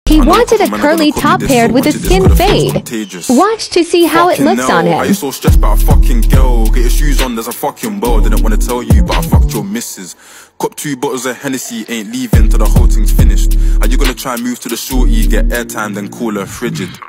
He wanted a curly top paired with a skin fade. Watch to see how it looks on him. Are you so stressed about a fucking girl? Get your shoes on, there's a fucking bell. Didn't want to tell you, but I fucked your missus. Cop 2 bottles of Hennessy, ain't leaving till the whole thing's finished. Are you gonna try and move to the shorty, get airtime, then call her frigid?